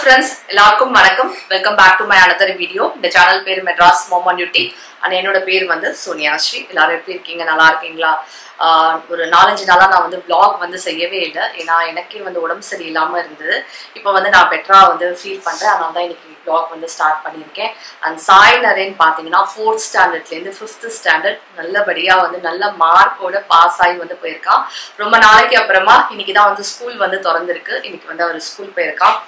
friends, எல்லாருக்கும் வணக்கம். Welcome back to my another video. இந்த சேனல் பேர் மெட்ராஸ் மோம் ஆன் டியூட்டி. என்னோட பேர் வந்து சோனியாஸ்ரீ. எல்லாரும் எப்படி இருக்கீங்க? நல்லா இருக்கீங்களா? ஒரு 4-5 நாளா நான் வந்து vlog வந்து செய்யவே இல்லை. ஏன்னா எனக்கே வந்து உடம்பு சரியில்லாம இருந்தது. இப்போ வந்து நான் பெட்டரா வந்து ஃபீல் பண்றேன். அதனால தான் இன்னைக்கு vlog வந்து ஸ்டார்ட் பண்ணியிருக்கேன். அண்ட் சாய் நரேன் பார்த்தீங்கன்னா 4th ஸ்டாண்டர்ட்லேருந்து 5th ஸ்டாண்டர்ட் நல்லபடியா வந்து நல்ல மார்க்கோட பாஸ் ஆகி வந்து போயிருக்கான். ரொம்ப நாளைக்கு அப்புறமா இன்னைக்கு தான் வந்து ஸ்கூல் வந்து திறந்திருக்கு. இன்னைக்கு வந்து அவர் ஸ்கூல் போயிருக்கான்.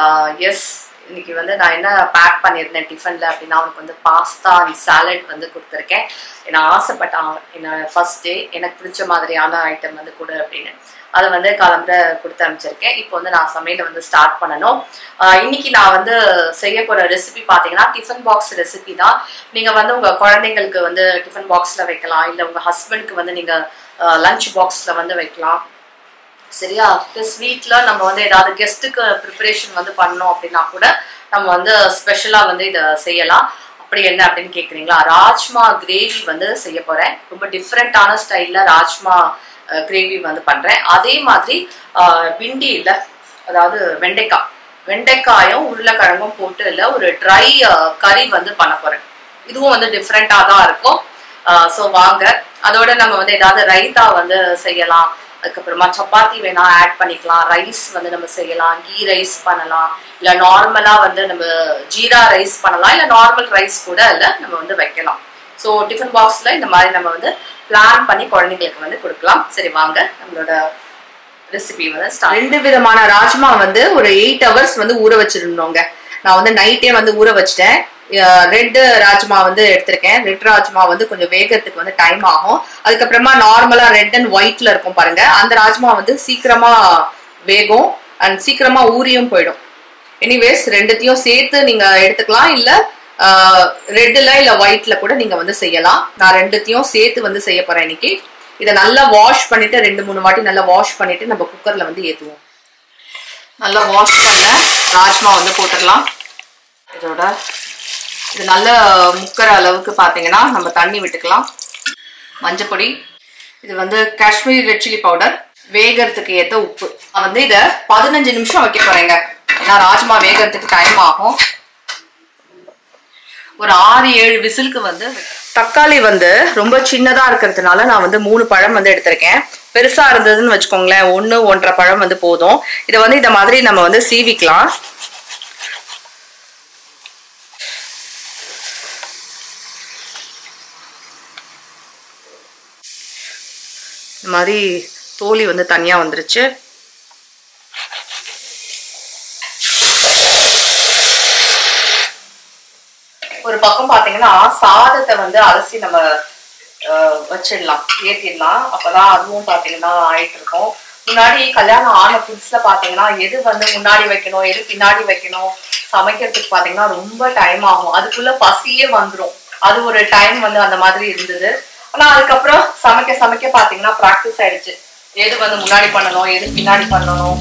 எஸ், இன்னைக்கு வந்து நான் என்ன பேக் பண்ணியிருந்தேன் டிஃபன்ல அப்படின்னா அவனுக்கு வந்து பாஸ்தா அண்ட் சாலட் வந்து கொடுத்துருக்கேன். நான் ஆசைப்பட்டான் என்னோட ஃபர்ஸ்ட் டே எனக்கு பிடிச்ச மாதிரியான ஐட்டம் வந்து கொடு அப்படின்னு. அதை வந்து கிளம்புற கொடுத்து அனுப்பிச்சிருக்கேன். இப்போ வந்து நான் சமையலை வந்து ஸ்டார்ட் பண்ணணும். இன்னைக்கு நான் வந்து செய்ய போற ரெசிபி பார்த்தீங்கன்னா டிஃபன் பாக்ஸ் ரெசிபி தான். நீங்க வந்து உங்க குழந்தைங்களுக்கு வந்து டிஃபன் பாக்ஸ்ல வைக்கலாம், இல்லை உங்க ஹஸ்பண்ட்க்கு வந்து நீங்க லஞ்ச் பாக்ஸ்ல வந்து வைக்கலாம். சரியா? ப்ளஸ் வீட்டில் நம்ம வந்து ஏதாவது கெஸ்ட்டுக்கு ப்ரிப்பரேஷன் வந்து பண்ணோம் அப்படின்னா கூட நம்ம வந்து ஸ்பெஷலாக வந்து இதை செய்யலாம். அப்படி என்ன அப்படின்னு கேட்குறீங்களா? ராஜ்மா கிரேவி வந்து செய்ய போகிறேன். ரொம்ப டிஃப்ரெண்ட்டான ஸ்டைலில் ராஜ்மா கிரேவி வந்து பண்ணுறேன். அதே மாதிரி பிண்டி இல்லை, அதாவது வெண்டைக்காயும் உருளைக்கிழங்கும் போட்டு இல்லை ஒரு ட்ரை கறி வந்து பண்ண போகிறேன். இதுவும் வந்து டிஃப்ரெண்ட்டாக தான் இருக்கும். ஸோ வாங்க, அதோட நம்ம வந்து ஏதாவது ரைத்தா வந்து செய்யலாம். அதுக்கப்புறமா சப்பாத்தி வேணா ஆட் பண்ணிக்கலாம். ரைஸ் வந்து நம்ம செய்யலாம், கீ ரைஸ் பண்ணலாம், இல்லை நார்மலாக வந்து நம்ம ஜீரா ரைஸ் பண்ணலாம், இல்லை நார்மல் ரைஸ் கூட இல்லை நம்ம வந்து வைக்கலாம். ஸோ டிஃபன் பாக்ஸில் இந்த மாதிரி நம்ம வந்து பிளான் பண்ணி குழந்தைங்களுக்கு வந்து கொடுக்கலாம். சரி வாங்க, நம்மளோட ரெசிபி வந்து ஸ்டார்ட். 2 விதமான ராஜ்மா வந்து ஒரு 8 hours வந்து ஊற வச்சிருந்தோங்க. நான் வந்து நைட்டே வந்து ஊற வச்சிட்டேன். ரெட் ராஜ்மா வந்து எடுத்திருக்கேன். ரெட் ராஜ்மா வந்து கொஞ்சம் வேகத்துக்கு வந்து டைம் ஆகும். அதுக்கப்புறமா நார்மலா ரெட் அண்ட் ஒயிட்ல இருக்கும் பாருங்க, அந்த ராஜ்மா வந்து சீக்கிரமா வேகும் அண்ட் சீக்கிரமா ஊறியும் போயிடும். எனிவேஸ் ரெண்டுத்தையும் சேர்த்து நீங்க எடுத்துக்கலாம், இல்ல ரெட்ல இல்ல ஒயிட்ல கூட நீங்க வந்து செய்யலாம். நான் ரெண்டுத்தையும் சேர்த்து வந்து செய்ய போறேன் இன்னைக்கு. இதை நல்லா வாஷ் பண்ணிட்டு 2-3 வாட்டி நல்லா வாஷ் பண்ணிட்டு நம்ம குக்கர்ல வந்து ஏற்றுவோம். நல்லா வாஷ் பண்ண ராஜ்மா வந்து போட்டுடலாம். இதோட இது நல்ல முக்கிற அளவுக்கு பார்த்தீங்கன்னா நம்ம தண்ணி விட்டுக்கலாம். மஞ்சப்பொடி, இது வந்து காஷ்மீர் ரெட் சில்லி பவுடர், வேகிறதுக்கு ஏற்ற உப்பு. நான் வந்து இதை 15 நிமிஷம் வைக்க போறேங்க. ஏன்னா ராஜ்மா வேகிறதுக்கு டைம் ஆகும். ஒரு 6-7 விசிலுக்கு வந்து. தக்காளி வந்து ரொம்ப சின்னதா இருக்கிறதுனால நான் வந்து 3 பழம் வந்து எடுத்திருக்கேன். பெருசா இருந்ததுன்னு வச்சுக்கோங்களேன் 1-1.5 பழம் வந்து போதும். இதை வந்து இந்த மாதிரி நம்ம வந்து சீவிக்கலாம். இந்த மாதிரி தோலி வந்து தனியா வந்துருச்சு. ஒரு பக்கம் பாத்தீங்கன்னா சாதத்தை வந்து அலசி நம்ம வச்சிடலாம், ஏற்றிடலாம். அப்பதான் அதுவும் பாத்தீங்கன்னா ஆயிட்டு இருக்கும். முன்னாடி கல்யாணம் ஆன புதுசுல பாத்தீங்கன்னா எது வந்து முன்னாடி வைக்கணும் எது பின்னாடி வைக்கணும் சமைக்கிறதுக்கு பாத்தீங்கன்னா ரொம்ப டைம் ஆகும். அதுக்குள்ள பசியே வந்துடும். அது ஒரு டைம் வந்து அந்த மாதிரி இருந்தது. ஆனா அதுக்கப்புறம் சமைக்க பாத்தீங்கன்னா பிராக்டிஸ் ஆயிடுச்சு. எது வந்து முன்னாடி பண்ணணும் எது பின்னாடி பண்ணணும்.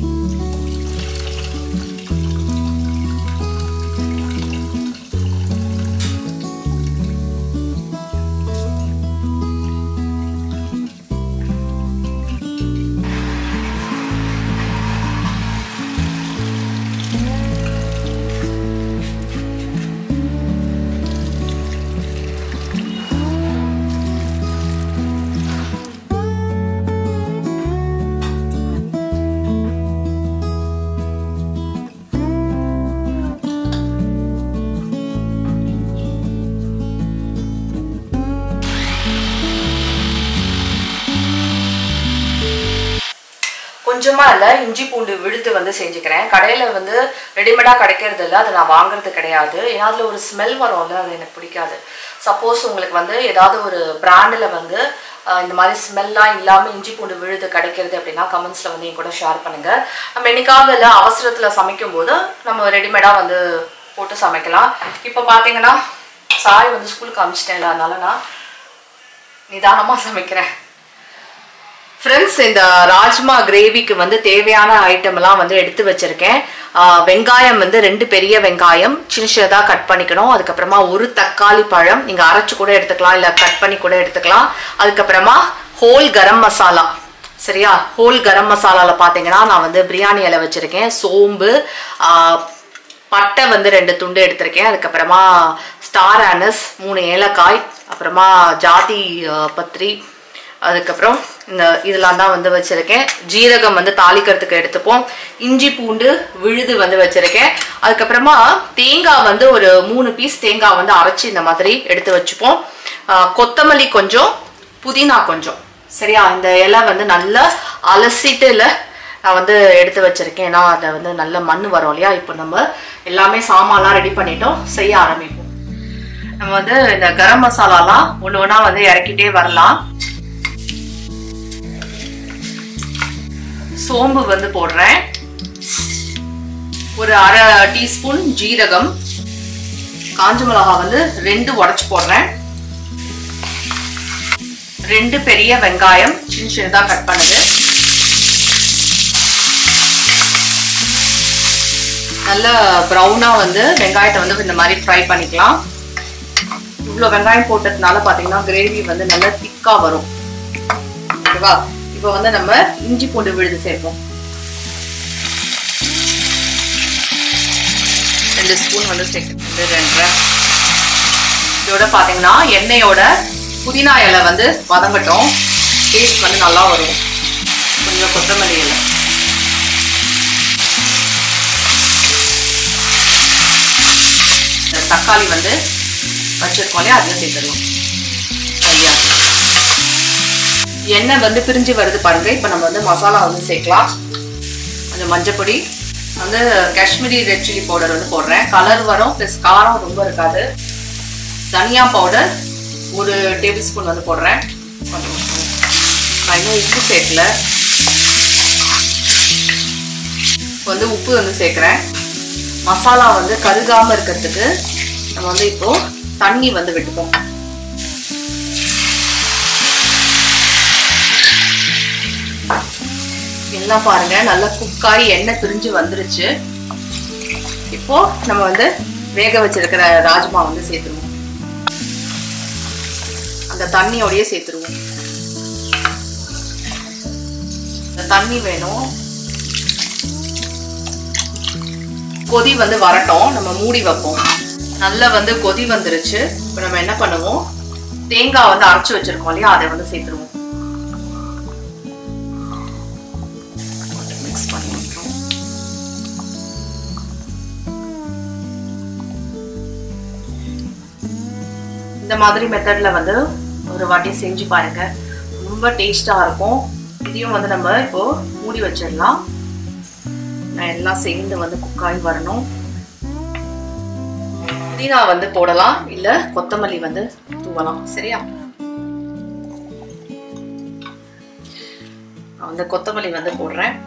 கொஞ்சமா இல்லை, இஞ்சி பூண்டு விழுத்து வந்து செஞ்சுக்கிறேன். கடையில வந்து ரெடிமேடா கிடைக்கிறது இல்லை, அதை நான் வாங்குறது கிடையாது. ஏன்னா அதுல ஒரு ஸ்மெல் வரும்ல, அது எனக்கு பிடிக்காது. சப்போஸ் உங்களுக்கு வந்து ஏதாவது ஒரு பிராண்டில் வந்து இந்த மாதிரி ஸ்மெல்லாம் இல்லாமல் இஞ்சி பூண்டு விழுது கிடைக்கிறது அப்படின்னா கமெண்ட்ஸில் வந்து என் கூட ஷேர் பண்ணுங்க. நம்ம என்னைக்காவது இல்லை அவசரத்தில் சமைக்கும் போது நம்ம ரெடிமேடாக வந்து போட்டு சமைக்கலாம். இப்போ பார்த்தீங்கன்னா சாய் வந்து ஸ்கூலுக்கு அனுப்பிச்சிட்டேன், அதனால நான் நிதானமாக சமைக்கிறேன். ஃப்ரெண்ட்ஸ், இந்த ராஜ்மா கிரேவிக்கு வந்து தேவையான ஐட்டம் எல்லாம் வந்து எடுத்து வச்சிருக்கேன். வெங்காயம் வந்து 2 பெரிய வெங்காயம் சின்னதா கட் பண்ணிக்கணும். அதுக்கப்புறமா ஒரு தக்காளி பழம், நீங்க அரைச்சு கூட எடுத்துக்கலாம், இல்ல கட் பண்ணி கூட எடுத்துக்கலாம். அதுக்கப்புறமா ஹோல் கரம் மசாலா, சரியா. ஹோல் கரம் மசாலாவில் பார்த்தீங்கன்னா நான் வந்து பிரியாணி இலை வச்சுருக்கேன், சோம்பு, பட்டை வந்து 2 துண்டு எடுத்திருக்கேன், அதுக்கப்புறமா ஸ்டார் ஆனஸ் 3 ஏலக்காய், அப்புறமா ஜாதி பத்திரி, அதுக்கப்புறம் இதெல்லாம் தான் வந்து வச்சுருக்கேன். ஜீரகம் வந்து தாளிக்கிறதுக்கு எடுத்துப்போம். இஞ்சி பூண்டு விழுது வந்து வச்சுருக்கேன். அதுக்கப்புறமா தேங்காய் வந்து ஒரு 3 பீஸ் தேங்காய் வந்து அரைச்சி இந்த மாதிரி எடுத்து வச்சுப்போம். கொத்தமல்லி கொஞ்சம், புதினா கொஞ்சம். சரியா. இந்த இலை வந்து நல்லா அலசிட்டு நான் வந்து எடுத்து வச்சிருக்கேன். ஏன்னா அதை வந்து நல்ல மண் வரும் இல்லையா. இப்போ நம்ம எல்லாமே சாமான்லாம் ரெடி பண்ணிட்டோம், செய்ய ஆரம்பிப்போம். நம்ம வந்து இந்த கரம் மசாலாலாம் ஒன்று ஒன்றா வந்து இறக்கிட்டே வரலாம். சோம்பு வந்து போடுறேன், ஒரு அரை டீஸ்பூன் ஜீரகம், காஞ்ச மிளகாய் வந்து 2 உடைச்சு போடுறேன், 2 பெரிய வெங்காயம் சின்ன சின்னதா கட் பண்ணது. நல்ல ப்ரௌனா வந்து வெங்காயத்தை வந்து இந்த மாதிரி ஃப்ரை பண்ணிக்கலாம். இவ்வளோ வெங்காயம் போட்டதுனால பார்த்தீங்கன்னா கிரேவி வந்து நல்லா திக்கா வரும். ஓகேவா. இப்போ வந்து நம்ம இஞ்சி பூண்டு விழுது சேர்ப்போம். 2 ஸ்பூன் வந்து சேர்க்கணும், 2. இதோட பார்த்தீங்கன்னா எண்ணெயோட புதினா இலை வந்து வதங்கட்டும், டேஸ்ட் வந்து நல்லா வரும். கொஞ்சம் கொத்தமல்லி இலை, தக்காளி வந்து வச்சிருக்கோம் இல்லையா, அதையும் சேர்த்துடலாம். சரியா. எண்ணெய் வந்து பிரிஞ்சு வருது பாருங்க. இப்போ நம்ம வந்து மசாலா வந்து சேர்க்கலாம். கொஞ்சம் மஞ்சப்பொடி வந்து காஷ்மீரி ரெட் சில்லி பவுடர் வந்து போடுறேன், கலர் வரும், ப்ளஸ் காரம் ரொம்ப இருக்காது. தனியா பவுடர் 1 டேபிள் ஸ்பூன் வந்து போடுறேன். நான் இன்னும் உப்பு சேர்க்கல, வந்து உப்பு வந்து சேர்க்குறேன். மசாலா வந்து கருகாம இருக்கிறதுக்கு நம்ம வந்து இப்போ தண்ணி வந்து விட்டுப்போம். எல்லாம் பாருங்க நல்லா குக்காரி எண்ணெய் பிரிஞ்சு வந்துருச்சு. இப்போ நம்ம வந்து வேக வச்சிருக்கிற ராஜ்மா வந்து சேர்த்துருவோம், அந்த தண்ணியோடய சேர்த்துருவோம். இந்த தண்ணி வேணும், கொதி வந்து வரட்டும், நம்ம மூடி வைப்போம். நல்லா வந்து கொதி வந்துருச்சு. இப்போ நம்ம என்ன பண்ணுவோம், தேங்காய் வந்து அரைச்சு வச்சிருக்கோம் இல்லையா, அதை வந்து சேர்த்துருவோம். மிக்ஸ் பண்ணி விட்டுருவோம். இந்த மாதிரி மெத்தட்ல வந்து ஒரு வாட்டி செஞ்சு பாருங்க, ரொம்ப டேஸ்டா இருக்கும். இதையும் வந்து நம்ம இப்போ மூடி வச்சிடலாம். எல்லாம் சேர்ந்து வந்து குக்காய் வரணும். புதினா வந்து போடலாம், இல்ல கொத்தமல்லி வந்து தூவலாம். சரியா. அந்த கொத்தமல்லி வந்து போடுறேன்.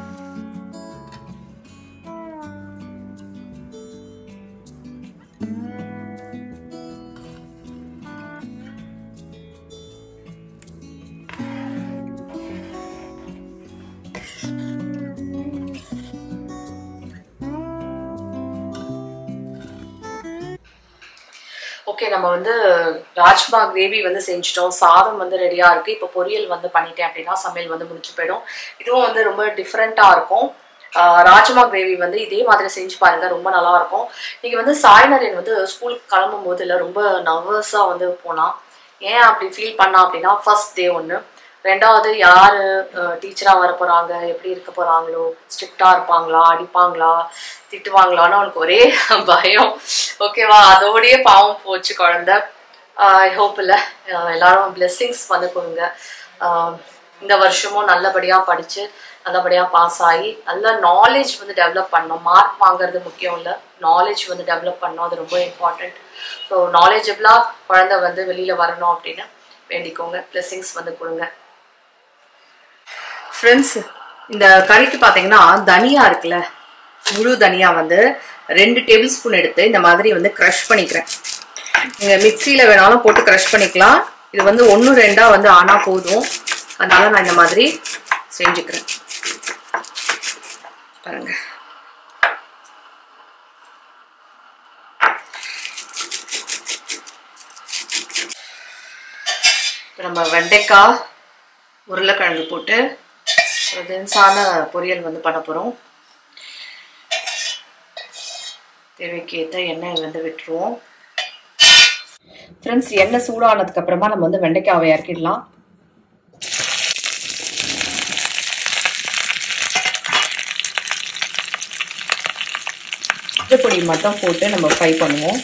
ஓகே, நம்ம வந்து ராஜ்மா கிரேவி வந்து செஞ்சிட்டோம், சாதம் வந்து ரெடியாக இருக்குது. இப்போ பொரியல் வந்து பண்ணிட்டேன் அப்படின்னா சமையல் வந்து முடிச்சு போயிடும். இதுவும் வந்து ரொம்ப டிஃப்ரெண்ட்டாக இருக்கும். ராஜ்மா கிரேவி வந்து இதே மாதிரி செஞ்சு பாருங்கள், ரொம்ப நல்லாயிருக்கும். இன்றைக்கி வந்து சாய்நரேன் வந்து ஸ்கூலுக்கு கிளம்பும் போது இல்லை ரொம்ப நர்வஸாக வந்து போனான். ஏன் அப்படி ஃபீல் பண்ணா அப்படின்னா, ஃபர்ஸ்ட் டே ஒன்று, 2வது யார் டீச்சராக வர போகிறாங்க, எப்படி இருக்க போகிறாங்களோ, ஸ்ட்ரிக்டாக இருப்பாங்களா, அடிப்பாங்களா, திட்டுவாங்களான்னு அவனுக்கு ஒரே பயம். ஓகேவா. அதோடய பாவம் போச்சு குழந்தை. ஐ ஹோப் இல்லை எல்லாரும் பிளெஸ்ஸிங்ஸ் வந்து கொடுங்க. இந்த வருஷமும் நல்லபடியாக படித்து நல்லபடியாக பாஸ் ஆகி நல்ல நாலேஜ் வந்து டெவலப் பண்ணோம். மார்க் வாங்குறது முக்கியம் இல்லை, நாலேஜ் வந்து டெவலப் பண்ணோம், அது ரொம்ப இம்பார்ட்டண்ட். ஸோ நாலேஜபிளாக குழந்தை வந்து வெளியில் வரணும் அப்படின்னு வேண்டிக்கோங்க. பிளெஸ்ஸிங்ஸ் வந்து கொடுங்க. ஃப்ரெண்ட்ஸ், இந்த கறிக்கு பார்த்தீங்கன்னா தனியா இருக்குல்ல, முழு தனியா வந்து 2 டேபிள் ஸ்பூன் எடுத்து இந்த மாதிரி வந்து க்ரஷ் பண்ணிக்கிறேன். நீங்கள் மிக்சியில் வேணாலும் போட்டு க்ரஷ் பண்ணிக்கலாம். இது வந்து 1-2 வந்து ஆனால் போதும், அதனால நான் இந்த மாதிரி செஞ்சுக்கிறேன். பாருங்க. நம்ம வெண்டைக்காய், உருளைக்கிழங்கு போட்டு ஒரு டென்ஸான பொரியல் வந்து பண்ண போகிறோம். தேவைக்கேற்ற எண்ணெய் வந்து விட்டுருவோம். ஃப்ரெண்ட்ஸ், எண்ணெய் சூடானதுக்கு அப்புறமா நம்ம வந்து வெண்டைக்காவை இறக்கிடலாம். பொடி மட்டும் போட்டு நம்ம ஃப்ரை பண்ணுவோம்.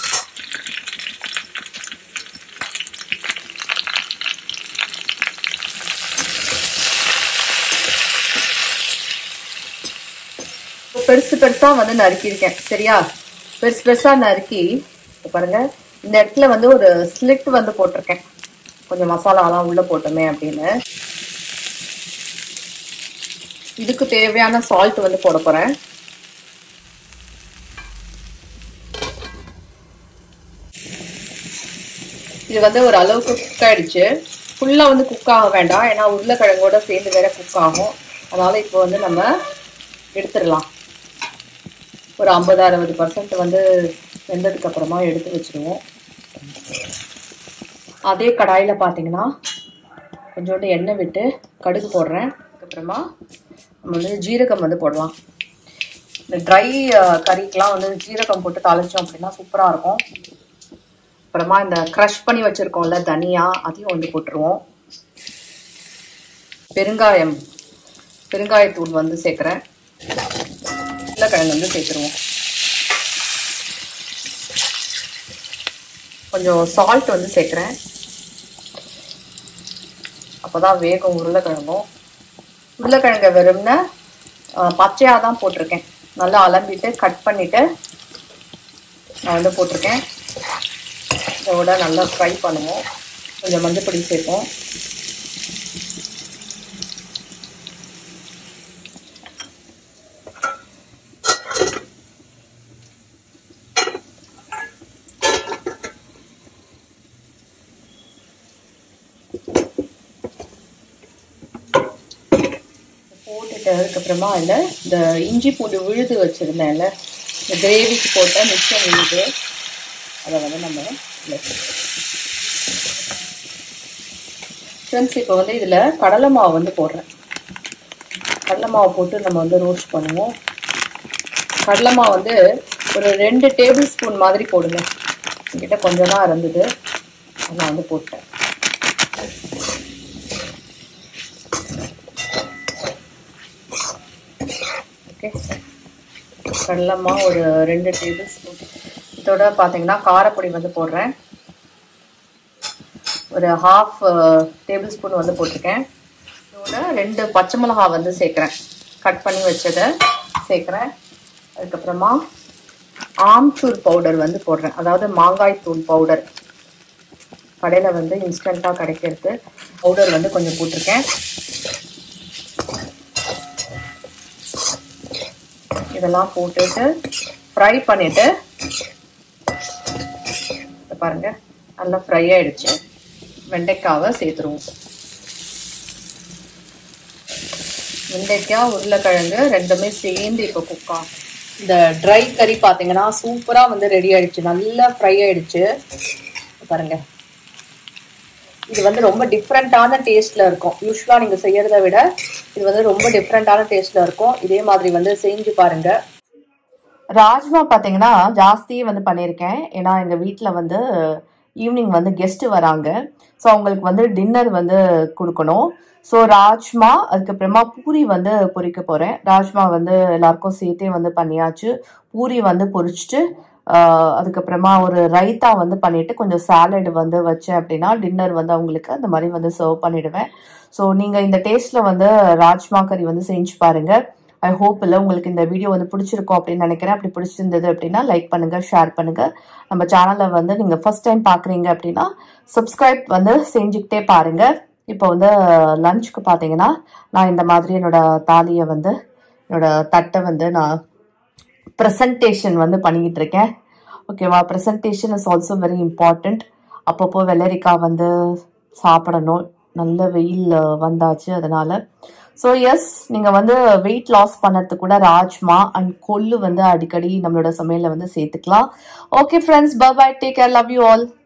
பெருசு பெருசா வந்து நறுக்கியிருக்கேன். சரியா, பெருசு பெருசா நறுக்கி பாருங்க. இந்த இடத்துல வந்து ஒரு ஸ்லிட் வந்து போட்டிருக்கேன், கொஞ்சம் மசாலாலாம் உள்ள போட்டோமே அப்படின்னு. இதுக்கு தேவையான சால்ட் வந்து போட போறேன். இது வந்து ஒரு அளவுக்கு குக் ஆயிடுச்சு. ஃபுல்லா வந்து குக் ஆக வேண்டாம், ஏன்னா உருளைக்கிழங்கோட சேர்ந்து வேற குக் ஆகும். அதனால இப்போ வந்து நம்ம எடுத்துடலாம். ஒரு 50-60% வந்து வெந்ததுக்கு அப்புறமா எடுத்து வச்சிருவோம். அதே கடாயில பாத்தீங்கன்னா கொஞ்சோண்டு எண்ணெய் விட்டு கடுகு போடுறேன். அதுக்கப்புறமா நம்ம வந்து ஜீரகம் வந்து போடலாம். இந்த ட்ரை கறிக்கெல்லாம் வந்து ஜீரகம் போட்டு தாளிச்சோம் அப்படின்னா சூப்பரா இருக்கும். அப்புறமா இந்த க்ரஷ் பண்ணி வச்சிருக்கோம்ல தனியா, அதையும் வந்து போட்டுருவோம். பெருங்காயத்தூள் வந்து சேர்க்குறேன். உருளைக்கிழங்கு வந்து சேர்த்துருவோம். கொஞ்சம் சால்ட் வந்து சேர்க்குறேன், அப்போதான் வேகும் உருளைக்கிழங்கும். உருளைக்கிழங்க வெறும்னா பச்சையாக தான் போட்டிருக்கேன். நல்லா அலம்பிட்டு கட் பண்ணிட்டு நான் வந்து போட்டிருக்கேன். இதோட நல்லா ஃப்ரை பண்ணுவோம். கொஞ்சம் மஞ்சள் பொடி சேர்ப்போம். போட்டுட்டு அதுக்கப்புறமா அதில் இந்த இஞ்சி பூண்டு விழுது வச்சுருந்தேன்ல, இந்த கிரேவிக்கு போட்ட மிச்சம் விழுது, அதை வந்து நம்ம ஃப்ரெண்ட்ஸ் இப்போ வந்து இதில் கடலை மாவு வந்து போடுறேன். கடலை மாவு போட்டு நம்ம வந்து ரோஸ்ட் பண்ணுவோம். கடலை மாவு வந்து ஒரு 2 டேபிள் ஸ்பூன் மாதிரி போடுங்க. என்கிட்ட கொஞ்சம் தான் இருந்தது, நான் வந்து போட்டேன். ஓகே, கடலை மாவு ஒரு 2 டேபிள் ஸ்பூன். இதோட பார்த்தீங்கன்னா காரப்பொடி வந்து போடுறேன். ஒரு 1/2 டேபிள் ஸ்பூன் வந்து போட்டிருக்கேன். இதோட 2 பச்சை மிளகாய் வந்து சேர்க்குறேன், கட் பண்ணி வச்சதை சேர்க்குறேன். அதுக்கப்புறமா ஆம்ச்சூர் பவுடர் வந்து போடுறேன், அதாவது மாங்காய் தூள் பவுடர். கடையில் வந்து இன்ஸ்டண்ட்டாக கிடைக்கிறது பவுடர் வந்து கொஞ்சம் போட்டிருக்கேன். இதெல்லாம் போட்டுட்டு ஃப்ரை பண்ணிட்டு பாருங்க, நல்லா ஃப்ரை ஆயிடுச்சு. வெண்டைக்காவை சேர்த்துருவோம். வெண்டைக்காய் உருளைக்கிழங்கு ரெண்டுமே சேர்ந்து இப்போ குக் ஆகும். இந்த ட்ரை கறி பார்த்தீங்கன்னா சூப்பரா வந்து ரெடி ஆயிடுச்சு, நல்லா ஃப்ரை ஆயிடுச்சு. பாருங்க, இது வந்து ரொம்ப டிஃப்ரெண்டான டேஸ்ட்ல இருக்கும். யூஸ்வலா நீங்க செய்யறதை விட இது வந்து ரொம்ப டிஃப்ரெண்டான டேஸ்ட்ல இருக்கும். இதே மாதிரி வந்து செஞ்சு பாருங்க. ராஜ்மா பார்த்தீங்கன்னா ஜாஸ்தியே வந்து பண்ணியிருக்கேன், ஏன்னா எங்கள் வீட்டில் வந்து ஈவினிங் வந்து கெஸ்ட்டு வராங்க. ஸோ அவங்களுக்கு வந்து டின்னர் வந்து கொடுக்கணும். ஸோ ராஜ்மா, அதுக்கப்புறமா பூரி வந்து பொரிக்க போகிறேன். ராஜ்மா வந்து எல்லாருக்கும் சேர்த்தே வந்து பண்ணியாச்சு. பூரி வந்து பொரிச்சிட்டு அதுக்கப்புறமா ஒரு ரைத்தா வந்து பண்ணிவிட்டு கொஞ்சம் சாலட் வந்து வச்சேன் அப்படின்னா டின்னர் வந்து அவங்களுக்கு அந்த மாதிரி வந்து சர்வ் பண்ணிவிடுவேன். ஸோ நீங்கள் இந்த டேஸ்ட்டில் வந்து ராஜ்மா கறி வந்து செஞ்சு பாருங்கள். ஐ ஹோப் இல்லை உங்களுக்கு இந்த வீடியோ வந்து பிடிச்சிருக்கும் அப்படின்னு நினைக்கிறேன். அப்படி பிடிச்சிருந்தது அப்படின்னா லைக் பண்ணுங்கள், ஷேர் பண்ணுங்கள். நம்ம சேனலை வந்து நீங்கள் ஃபர்ஸ்ட் டைம் பார்க்குறீங்க அப்படின்னா சப்ஸ்கிரைப் வந்து செஞ்சுக்கிட்டே பாருங்கள். இப்போ வந்து லஞ்சுக்கு பார்த்தீங்கன்னா நான் இந்த மாதிரி என்னோட தாலியை வந்து என்னோட தட்டை வந்து நான் ப்ரெசன்டேஷன் வந்து பண்ணிக்கிட்டு இருக்கேன். ஓகேவா, presentation is also very important. அப்பப்போ வெள்ளரிக்காய் வந்து சாப்பிடணும், நல்ல வெயில் வந்தாச்சு அதனால. ஸோ எஸ், நீங்கள் வந்து வெயிட் லாஸ் பண்ணுறதுக்கு கூட ராஜ்மா அண்ட் கொள்ளு வந்து அடிக்கடி நம்மளோட சமையலில் வந்து சேர்த்துக்கலாம். Okay friends, bye bye, take care, love you all.